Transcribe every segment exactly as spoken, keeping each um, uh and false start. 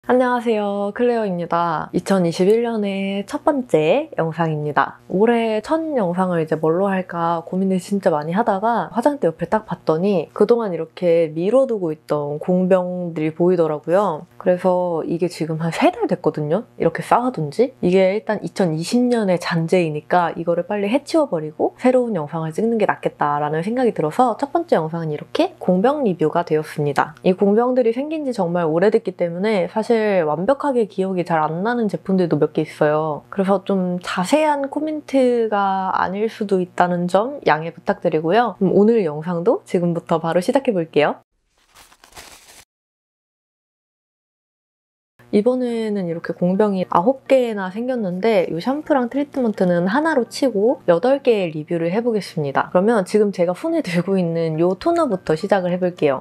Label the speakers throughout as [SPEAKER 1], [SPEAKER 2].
[SPEAKER 1] 안녕하세요, 클레어입니다. 이천이십일 년의 첫 번째 영상입니다. 올해 첫 영상을 이제 뭘로 할까 고민을 진짜 많이 하다가 화장대 옆에 딱 봤더니 그동안 이렇게 미뤄두고 있던 공병들이 보이더라고요. 그래서 이게 지금 한 세 달 됐거든요? 이렇게 쌓아둔 지? 이게 일단 이천이십 년의 잔재이니까 이거를 빨리 해치워버리고 새로운 영상을 찍는 게 낫겠다라는 생각이 들어서 첫 번째 영상은 이렇게 공병 리뷰가 되었습니다. 이 공병들이 생긴 지 정말 오래됐기 때문에 사실 완벽하게 기억이 잘 안 나는 제품들도 몇 개 있어요. 그래서 좀 자세한 코멘트가 아닐 수도 있다는 점 양해 부탁드리고요. 그럼 오늘 영상도 지금부터 바로 시작해 볼게요. 이번에는 이렇게 공병이 아홉 개나 생겼는데 이 샴푸랑 트리트먼트는 하나로 치고 여덟 개의 리뷰를 해보겠습니다. 그러면 지금 제가 손에 들고 있는 이 토너부터 시작을 해볼게요.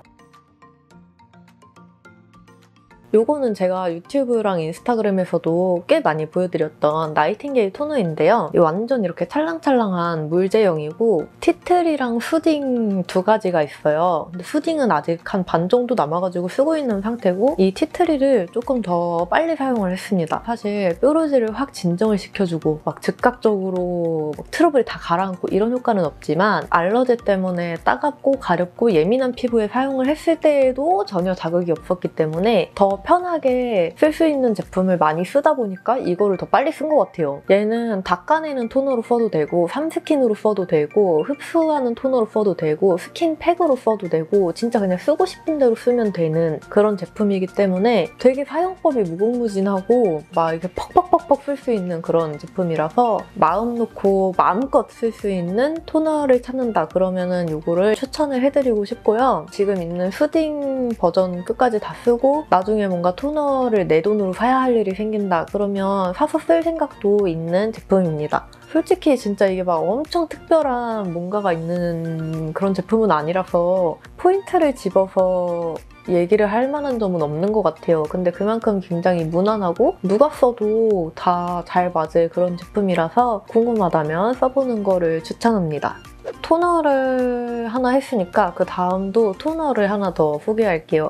[SPEAKER 1] 요거는 제가 유튜브랑 인스타그램에서도 꽤 많이 보여드렸던 나이팅게일 토너인데요. 완전 이렇게 찰랑찰랑한 물 제형이고 티틀이랑 수딩 두 가지가 있어요. 근데 수딩은 아직 한 반 정도 남아가지고 쓰고 있는 상태고 이 티트리를 조금 더 빨리 사용을 했습니다. 사실 뾰루지를 확 진정을 시켜주고 막 즉각적으로 막 트러블이 다 가라앉고 이런 효과는 없지만 알러지 때문에 따갑고 가렵고 예민한 피부에 사용을 했을 때에도 전혀 자극이 없었기 때문에 더 편하게 쓸 수 있는 제품을 많이 쓰다 보니까 이거를 더 빨리 쓴 것 같아요. 얘는 닦아내는 토너로 써도 되고 삼스킨으로 써도 되고 흡수하는 토너로 써도 되고 스킨팩으로 써도 되고 진짜 그냥 쓰고 싶은 대로 쓰면 되는 그런 제품이기 때문에 되게 사용법이 무궁무진하고 막 이렇게 퍽퍽퍽퍽 쓸 수 있는 그런 제품이라서 마음 놓고 마음껏 쓸 수 있는 토너를 찾는다 그러면은 이거를 추천을 해드리고 싶고요. 지금 있는 수딩 버전 끝까지 다 쓰고 나중에 뭔가 토너를 내 돈으로 사야 할 일이 생긴다 그러면 사서 쓸 생각도 있는 제품입니다. 솔직히 진짜 이게 막 엄청 특별한 뭔가가 있는 그런 제품은 아니라서 포인트를 집어서 얘기를 할 만한 점은 없는 것 같아요. 근데 그만큼 굉장히 무난하고 누가 써도 다 잘 맞을 그런 제품이라서 궁금하다면 써보는 거를 추천합니다. 토너를 하나 했으니까 그 다음도 토너를 하나 더 소개할게요.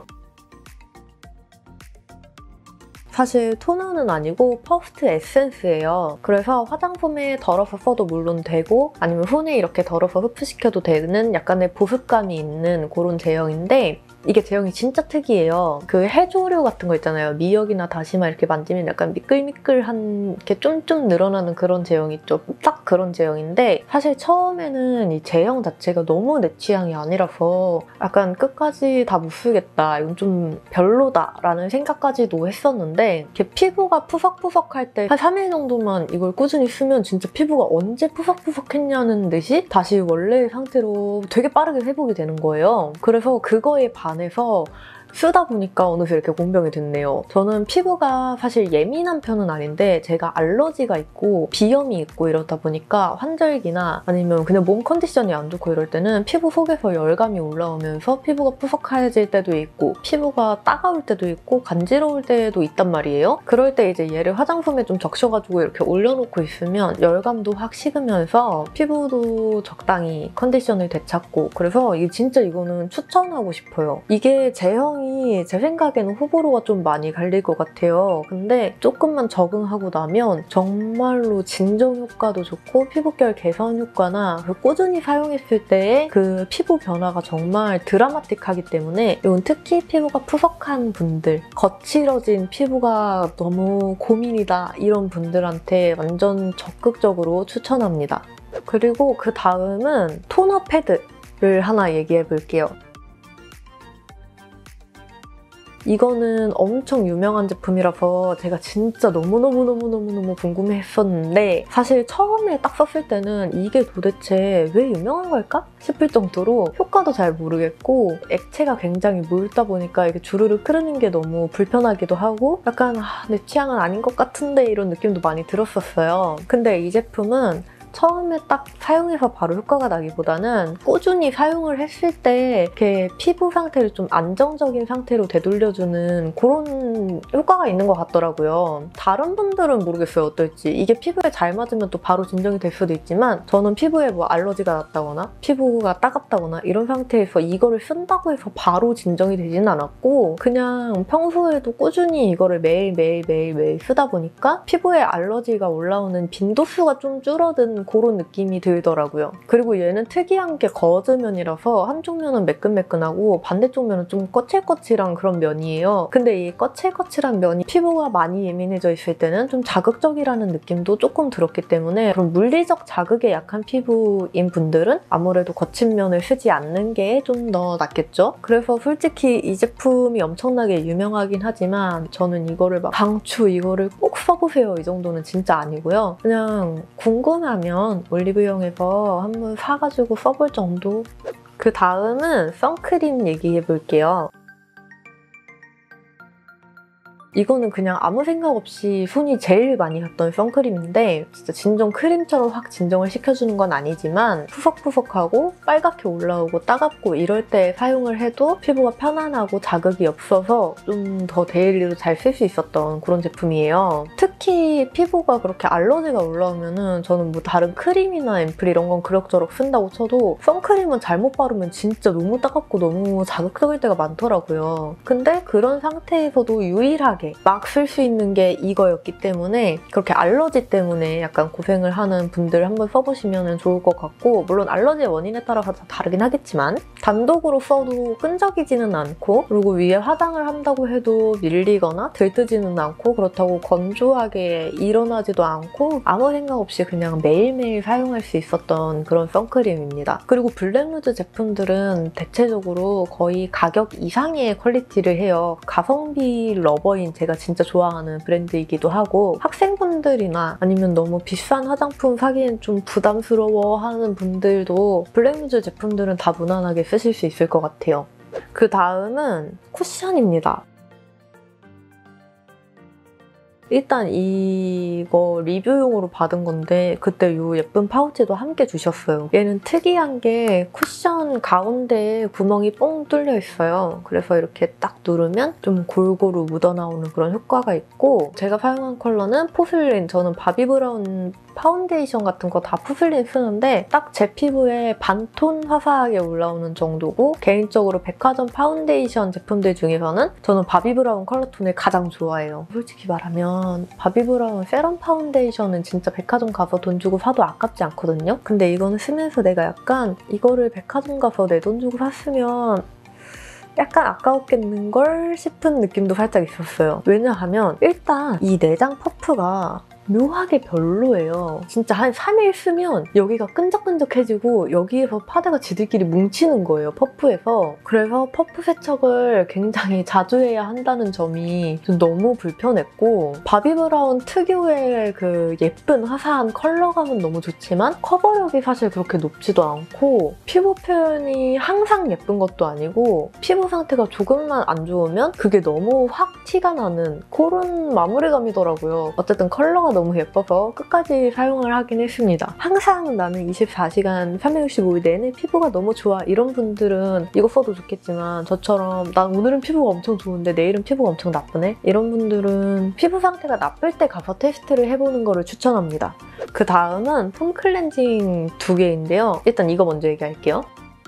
[SPEAKER 1] 사실 토너는 아니고 퍼스트 에센스예요. 그래서 화장품에 덜어서 써도 물론 되고 아니면 손에 이렇게 덜어서 흡수시켜도 되는 약간의 보습감이 있는 그런 제형인데 이게 제형이 진짜 특이해요. 그 해조류 같은 거 있잖아요. 미역이나 다시마 이렇게 만지면 약간 미끌미끌한 이렇게 쫌쫌 늘어나는 그런 제형 있죠. 딱 그런 제형인데 사실 처음에는 이 제형 자체가 너무 내 취향이 아니라서 약간 끝까지 다 못 쓰겠다. 이건 좀 별로다 라는 생각까지도 했었는데 이렇게 피부가 푸석푸석할 때 한 삼 일 정도만 이걸 꾸준히 쓰면 진짜 피부가 언제 푸석푸석했냐는 듯이 다시 원래의 상태로 되게 빠르게 회복이 되는 거예요. 그래서 그거에 반 안에서 쓰다 보니까 어느새 이렇게 공병이 됐네요. 저는 피부가 사실 예민한 편은 아닌데 제가 알러지가 있고 비염이 있고 이러다 보니까 환절기나 아니면 그냥 몸 컨디션이 안 좋고 이럴 때는 피부 속에서 열감이 올라오면서 피부가 푸석해질 때도 있고 피부가 따가울 때도 있고 간지러울 때도 있단 말이에요. 그럴 때 이제 얘를 화장품에 좀 적셔가지고 이렇게 올려놓고 있으면 열감도 확 식으면서 피부도 적당히 컨디션을 되찾고 그래서 이게 진짜 이거는 추천하고 싶어요. 이게 제형이 제 생각에는 호불호가 좀 많이 갈릴 것 같아요. 근데 조금만 적응하고 나면 정말로 진정 효과도 좋고 피부결 개선 효과나 그 꾸준히 사용했을 때의 그 피부 변화가 정말 드라마틱하기 때문에 이건 특히 피부가 푸석한 분들, 거칠어진 피부가 너무 고민이다 이런 분들한테 완전 적극적으로 추천합니다. 그리고 그 다음은 토너 패드를 하나 얘기해 볼게요. 이거는 엄청 유명한 제품이라서 제가 진짜 너무너무너무너무너무 궁금해했었는데 사실 처음에 딱 썼을 때는 이게 도대체 왜 유명한 걸까? 싶을 정도로 효과도 잘 모르겠고 액체가 굉장히 묽다 보니까 이게 주르르 흐르는 게 너무 불편하기도 하고 약간 아, 내 취향은 아닌 것 같은데 이런 느낌도 많이 들었었어요. 근데 이 제품은 처음에 딱 사용해서 바로 효과가 나기보다는 꾸준히 사용을 했을 때 이렇게 피부 상태를 좀 안정적인 상태로 되돌려주는 그런 효과가 있는 것 같더라고요. 다른 분들은 모르겠어요, 어떨지. 이게 피부에 잘 맞으면 또 바로 진정이 될 수도 있지만 저는 피부에 뭐 알러지가 났다거나 피부가 따갑다거나 이런 상태에서 이거를 쓴다고 해서 바로 진정이 되진 않았고 그냥 평소에도 꾸준히 이거를 매일매일매일매일 쓰다 보니까 피부에 알러지가 올라오는 빈도수가 좀 줄어든 그런 느낌이 들더라고요. 그리고 얘는 특이한 게 거즈면이라서 한쪽 면은 매끈매끈하고 반대쪽 면은 좀 거칠거칠한 그런 면이에요. 근데 이 거칠거칠한 면이 피부가 많이 예민해져 있을 때는 좀 자극적이라는 느낌도 조금 들었기 때문에 그런 물리적 자극에 약한 피부인 분들은 아무래도 거친 면을 쓰지 않는 게 좀 더 낫겠죠? 그래서 솔직히 이 제품이 엄청나게 유명하긴 하지만 저는 이거를 막 강추 이거를 꼭 써보세요 이 정도는 진짜 아니고요. 그냥 궁금하면 올리브영에서 한번 사가지고 써볼 정도? 그 다음은 선크림 얘기해볼게요. 이거는 그냥 아무 생각 없이 손이 제일 많이 갔던 선크림인데 진짜 진정 크림처럼 확 진정을 시켜주는 건 아니지만 푸석푸석하고 빨갛게 올라오고 따갑고 이럴 때 사용을 해도 피부가 편안하고 자극이 없어서 좀 더 데일리로 잘 쓸 수 있었던 그런 제품이에요. 특히 피부가 그렇게 알러지가 올라오면 은 저는 뭐 다른 크림이나 앰플 이런 건 그럭저럭 쓴다고 쳐도 선크림은 잘못 바르면 진짜 너무 따갑고 너무 자극적일 때가 많더라고요. 근데 그런 상태에서도 유일하게 막 쓸 수 있는 게 이거였기 때문에 그렇게 알러지 때문에 약간 고생을 하는 분들 한번 써보시면 좋을 것 같고 물론 알러지의 원인에 따라서 다 다르긴 하겠지만 단독으로 써도 끈적이지는 않고 그리고 위에 화장을 한다고 해도 밀리거나 들뜨지는 않고 그렇다고 건조하게 일어나지도 않고 아무 생각 없이 그냥 매일매일 사용할 수 있었던 그런 선크림입니다. 그리고 블랙루즈 제품들은 대체적으로 거의 가격 이상의 퀄리티를 해요. 가성비 러버인 제가 진짜 좋아하는 브랜드이기도 하고 학생분들이나 아니면 너무 비싼 화장품 사기엔 좀 부담스러워 하는 분들도 블랙루즈 제품들은 다 무난하게 쓰실 수 있을 것 같아요. 그 다음은 쿠션입니다. 일단 이거 리뷰용으로 받은 건데 그때 이 예쁜 파우치도 함께 주셨어요. 얘는 특이한 게 쿠션 가운데에 구멍이 뽕 뚫려 있어요. 그래서 이렇게 딱 누르면 좀 골고루 묻어나오는 그런 효과가 있고 제가 사용한 컬러는 포슬린, 저는 바비브라운 파운데이션 같은 거 다 포슬린 쓰는데 딱 제 피부에 반톤 화사하게 올라오는 정도고 개인적으로 백화점 파운데이션 제품들 중에서는 저는 바비브라운 컬러톤을 가장 좋아해요. 솔직히 말하면 바비브라운 세럼 파운데이션은 진짜 백화점 가서 돈 주고 사도 아깝지 않거든요? 근데 이거는 쓰면서 내가 약간 이거를 백화점 가서 내 돈 주고 샀으면 약간 아까웠겠는걸 싶은 느낌도 살짝 있었어요. 왜냐하면 일단 이 내장 퍼프가 묘하게 별로예요. 진짜 한 삼 일 쓰면 여기가 끈적끈적해지고 여기에서 파데가 지들끼리 뭉치는 거예요, 퍼프에서. 그래서 퍼프 세척을 굉장히 자주 해야 한다는 점이 좀 너무 불편했고 바비브라운 특유의 그 예쁜 화사한 컬러감은 너무 좋지만 커버력이 사실 그렇게 높지도 않고 피부 표현이 항상 예쁜 것도 아니고 피부 상태가 조금만 안 좋으면 그게 너무 확 티가 나는 그런 마무리감이더라고요. 어쨌든 컬러가 너무 예뻐서 끝까지 사용을 하긴 했습니다. 항상 나는 이십사 시간 삼백육십오 일 내내 피부가 너무 좋아 이런 분들은 이거 써도 좋겠지만 저처럼 난 오늘은 피부가 엄청 좋은데 내일은 피부가 엄청 나쁘네? 이런 분들은 피부 상태가 나쁠 때 가서 테스트를 해보는 거를 추천합니다. 그 다음은 폼 클렌징 두 개인데요. 일단 이거 먼저 얘기할게요.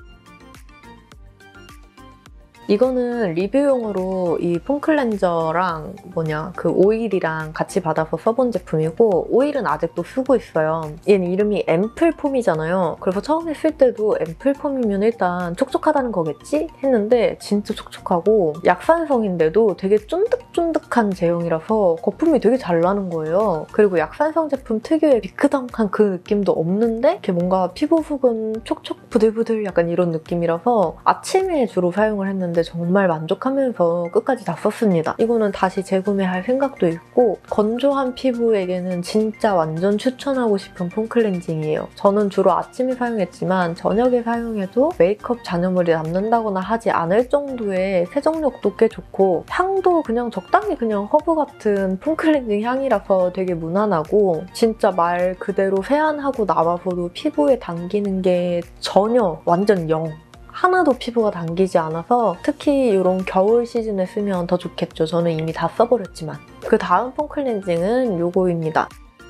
[SPEAKER 1] 이거는 리뷰용으로 이 폼 클렌저랑 뭐냐 그 오일이랑 같이 받아서 써본 제품이고 오일은 아직도 쓰고 있어요. 얘는 이름이 앰플폼이잖아요. 그래서 처음에 쓸 때도 앰플폼이면 일단 촉촉하다는 거겠지? 했는데 진짜 촉촉하고 약산성인데도 되게 쫀득쫀득한 제형이라서 거품이 되게 잘 나는 거예요. 그리고 약산성 제품 특유의 비크당한 그 느낌도 없는데 이렇게 뭔가 피부 속은 촉촉 부들부들 약간 이런 느낌이라서 아침에 주로 사용을 했는데 썼는데 정말 만족하면서 끝까지 다 썼습니다. 이거는 다시 재구매할 생각도 있고 건조한 피부에게는 진짜 완전 추천하고 싶은 폼 클렌징이에요. 저는 주로 아침에 사용했지만 저녁에 사용해도 메이크업 잔여물이 남는다거나 하지 않을 정도의 세정력도 꽤 좋고 향도 그냥 적당히 그냥 허브 같은 폼 클렌징 향이라서 되게 무난하고 진짜 말 그대로 세안하고 나와서도 피부에 당기는 게 전혀 완전 영. 하나도 피부가 당기지 않아서 특히 이런 겨울 시즌에 쓰면 더 좋겠죠. 저는 이미 다 써버렸지만. 그 다음 폼 클렌징은 요거입니다.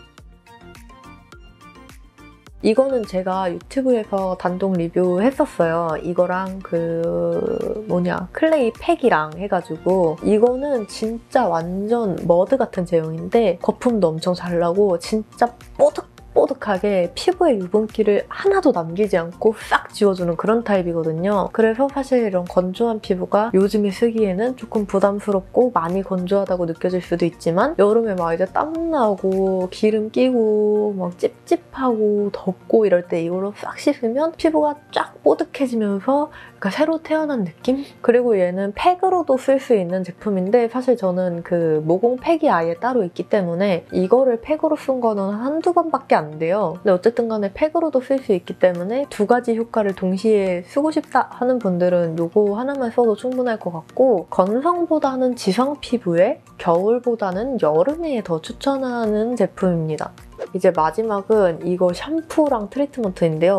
[SPEAKER 1] 이거는 제가 유튜브에서 단독 리뷰했었어요. 이거랑 그 뭐냐 클레이 팩이랑 해가지고 이거는 진짜 완전 머드 같은 제형인데 거품도 엄청 잘 나고 진짜 뽀득 뽀득하게 피부에 유분기를 하나도 남기지 않고 싹 지워주는 그런 타입이거든요. 그래서 사실 이런 건조한 피부가 요즘에 쓰기에는 조금 부담스럽고 많이 건조하다고 느껴질 수도 있지만 여름에 막 이제 땀나고 기름 끼고 막 찝찝하고 덥고 이럴 때 이걸로 싹 씻으면 피부가 쫙 뽀득해지면서 그러니까 새로 태어난 느낌? 그리고 얘는 팩으로도 쓸 수 있는 제품인데 사실 저는 그 모공 팩이 아예 따로 있기 때문에 이거를 팩으로 쓴 거는 한두 번밖에 안 돼요. 근데 어쨌든 간에 팩으로도 쓸 수 있기 때문에 두 가지 효과를 동시에 쓰고 싶다 하는 분들은 이거 하나만 써도 충분할 것 같고 건성보다는 지성 피부에 겨울보다는 여름에 더 추천하는 제품입니다. 이제 마지막은 이거 샴푸랑 트리트먼트인데요.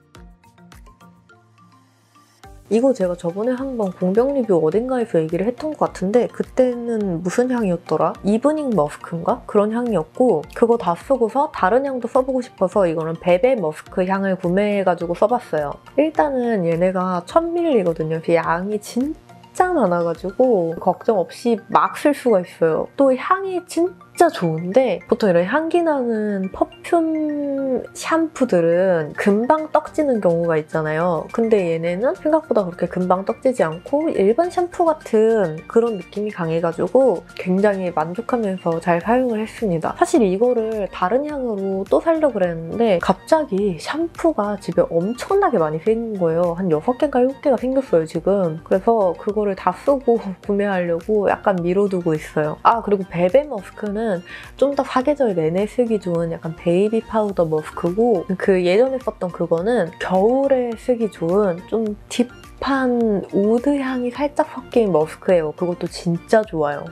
[SPEAKER 1] 이거 제가 저번에 한번 공병 리뷰 어딘가에서 얘기를 했던 것 같은데 그때는 무슨 향이었더라? 이브닝 머스크인가? 그런 향이었고 그거 다 쓰고서 다른 향도 써보고 싶어서 이거는 베베 머스크 향을 구매해가지고 써봤어요. 일단은 얘네가 천 밀리리터거든요. 그 양이 진짜 진짜 많아가지고 걱정 없이 막 쓸 수가 있어요. 또 향이 진짜 좋은데 보통 이런 향기 나는 퍼퓸 샴푸들은 금방 떡지는 경우가 있잖아요. 근데 얘네는 생각보다 그렇게 금방 떡지지 않고 일반 샴푸 같은 그런 느낌이 강해가지고 굉장히 만족하면서 잘 사용을 했습니다. 사실 이거를 다른 향으로 또 사려고 그랬는데 갑자기 샴푸가 집에 엄청나게 많이 생긴 거예요. 한 여섯 개인가 일곱 개가 생겼어요, 지금. 그래서 그거를 다 쓰고 구매하려고 약간 미뤄두고 있어요. 아, 그리고 베베 머스크는 좀 더 사계절 내내 쓰기 좋은 약간 베이비 파우더 머스크고 그 예전에 썼던 그거는 겨울에 쓰기 좋은 좀 딥한 우드 향이 살짝 섞인 머스크예요. 그것도 진짜 좋아요.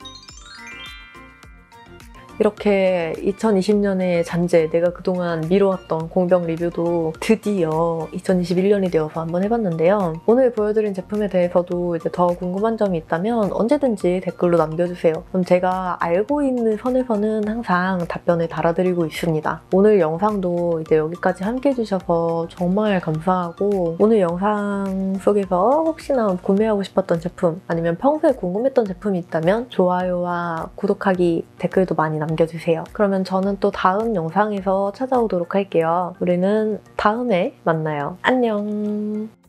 [SPEAKER 1] 이렇게 이천이십 년의 잔재, 내가 그동안 미뤄왔던 공병 리뷰도 드디어 이천이십일 년이 되어서 한번 해봤는데요. 오늘 보여드린 제품에 대해서도 이제 더 궁금한 점이 있다면 언제든지 댓글로 남겨주세요. 그럼 제가 알고 있는 선에서는 항상 답변을 달아드리고 있습니다. 오늘 영상도 이제 여기까지 함께 해주셔서 정말 감사하고 오늘 영상 속에서 혹시나 구매하고 싶었던 제품 아니면 평소에 궁금했던 제품이 있다면 좋아요와 구독하기, 댓글도 많이 남겨주세요. 그러면 저는 또 다음 영상에서 찾아오도록 할게요. 우리는 다음에 만나요. 안녕!